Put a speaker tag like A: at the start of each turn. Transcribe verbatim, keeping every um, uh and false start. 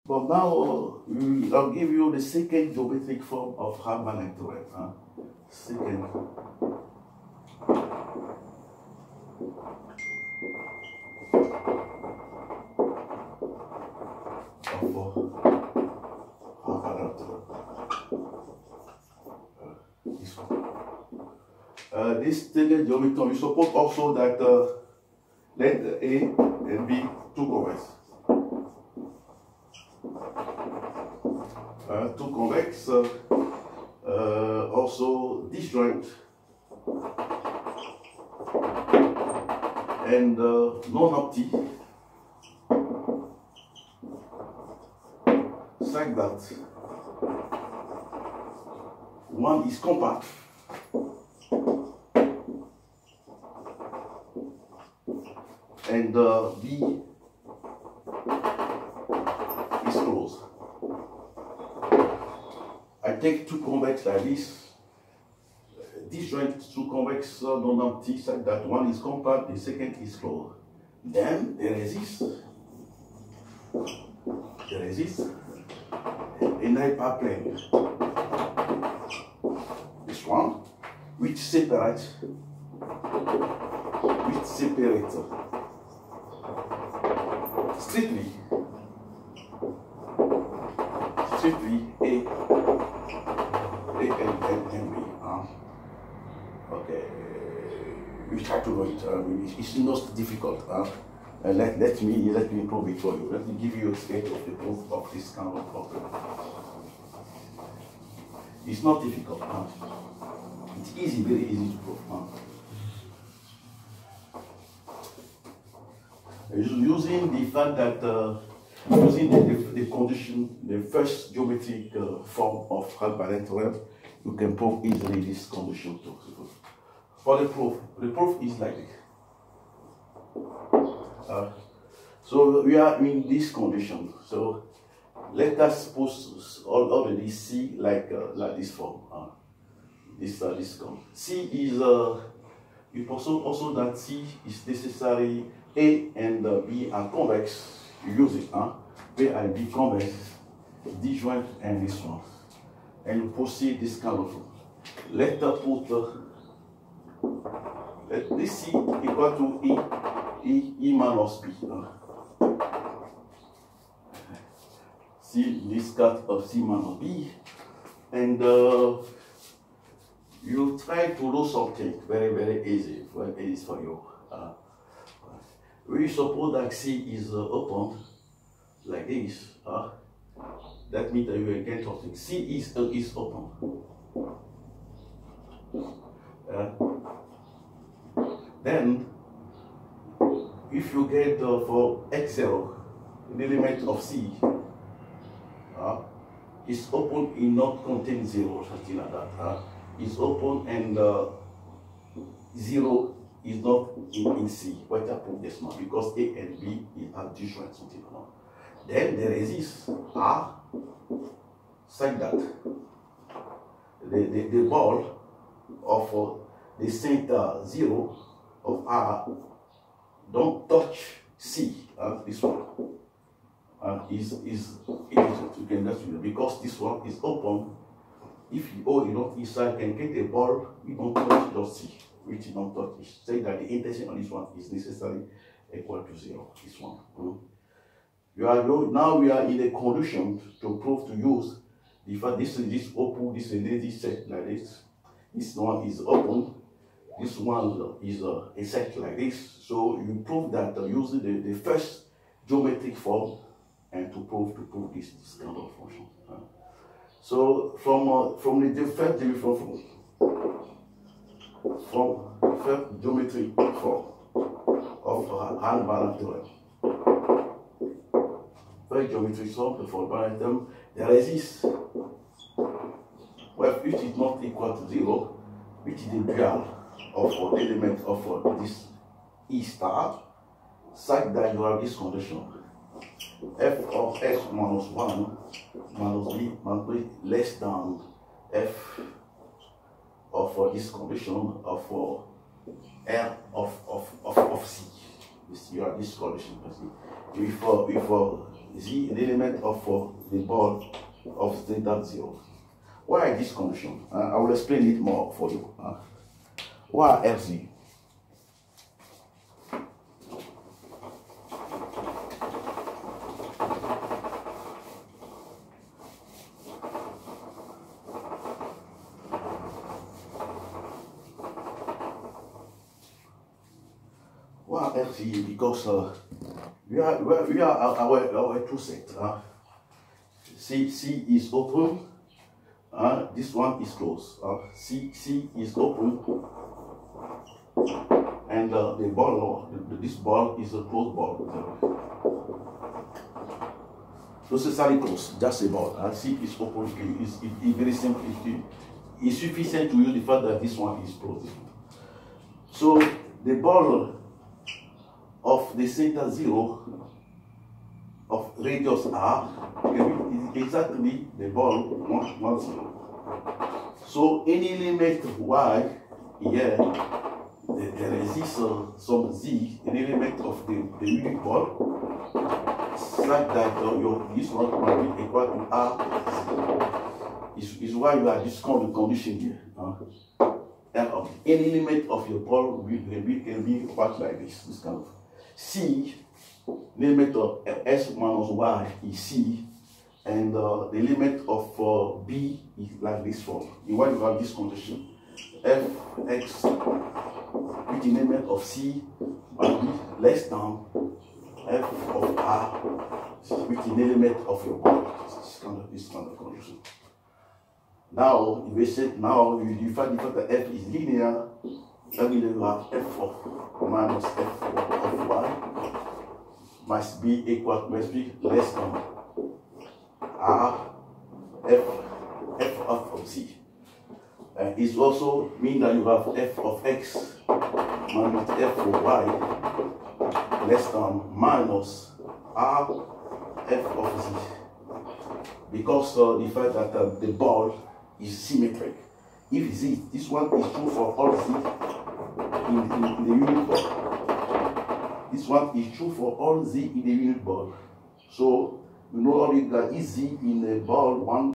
A: But now uh, I'll give you the second geometric form of Hartmann theorem. Huh? Second. Of Hartmann theorem. Uh, this one. Uh, this second geometric form, you suppose also that uh, let A and B two convex. Uh, two convex, uh, uh, also disjoint and uh, non-empty, such that one is compact and uh, B is closed. I take two convex like this, disjoint two convex uh, non-empty, such that one is compact, the second is closed. Then there exists, there exists an hyperplane, this one, which separates, which separates strictly, strictly A. A and, and, and B. Uh, okay, we try to do it. Uh, it's not difficult. Uh, uh, let, let me let me prove it for you. Let me give you a sketch of the proof of this kind of problem. It's not difficult. Uh. It's easy, very easy to prove. Uh. Using the fact that uh, using the, the, the condition, the first geometric uh, form of Hartmann theorem, you can prove easily this condition too. For the proof, the proof is like this. Uh, so we are in this condition. So let us suppose already C like uh, like this form. Uh, this uh, this form. C is uh, you also also that C is necessary. A and uh, B are convex. You use it, huh? A and B convex, disjoint, and this one. And you proceed this kind of. Let us put uh, let this C equal to E, E, E minus B. Huh? See this cut of C minus B, and uh, you try to do something very very easy for easy for you. Uh, we suppose that C is uh, open like this. Uh, that means that you will get something. C is uh, is open. Uh, then, if you get uh, for x zero, the element of C uh, is open, it not contain zero, something like that. Uh, it's open and uh, zero is not in, in C. What I prove this now? Because A and B are disjoint, something like that. Then there exists R such that the, the, the ball of uh, the center zero of R don't touch C, uh, this one. Uh, is is you can just because this one is open. If you oh you don't inside can get a ball, you don't touch just C, which you don't touch. Say that the intention on this one is necessarily equal to zero. This one. Mm. You are now we are in a condition to prove to use the fact this is this open, this is this set like this. This one is open. This one is uh, a set like this. So you prove that uh, using the, the first geometric form and to prove to prove this, this kind of function. Uh, so from uh, from the first geometric form from first geometric form of uh, Hartmann theorem. First geometric form for Hartmann theorem, there exists well which is not equal to zero, which is the dual of uh, element of uh, this E star, such that you have this condition. F of x minus one minus b minus b less than f of uh, this condition of uh, R of, of, of, of C. This, you have this condition. If, uh, if uh, Z an element of uh, the ball of theta zero. Why this condition? Uh, I will explain it more for you. Uh, why F Z? Why F Z? Because uh, we are we are, we are our, our, our two sets. Uh, C C is open. Uh, this one is closed. Uh, C C is open, and uh, the ball, uh, this ball is a closed ball. Necessarily closed, just a ball. Uh, C is open. It's, it, it, very simple. It, it's sufficient to use the fact that this one is closed. So the ball of the center zero of radius R is exactly the ball one, one zero. So any element Y here, there exists uh, some Z, an element of the, the unit ball, such that uh, your, this one will be equal to R. Is, is why you have this kind of condition here. Uh, and uh, any element of your ball will be, can be worked like this, this kind of. C, the element of S minus Y is C, and uh, the limit of uh, B is like this form. In why you have this condition, F X with the element of C must be less than F of R with the element of your ball. This kind of this kind of condition. Now, if we say now you define the fact that F is linear, then you have F of minus F of Y must be equal, must be less than R F F of Z. Uh, it also means that you have F of X minus F of Y less than minus R F of Z, because uh, the fact that uh, the ball is symmetric. If Z, this one is true for all Z in, in, in the unit ball. This one is true for all Z in the unit ball. So you know that is Z in the ball one